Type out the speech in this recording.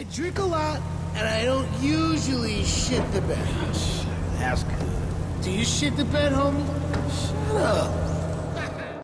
drink a lot, and I don't usually shit the bed. That's good. Do you shit the bed, homie? Shut up.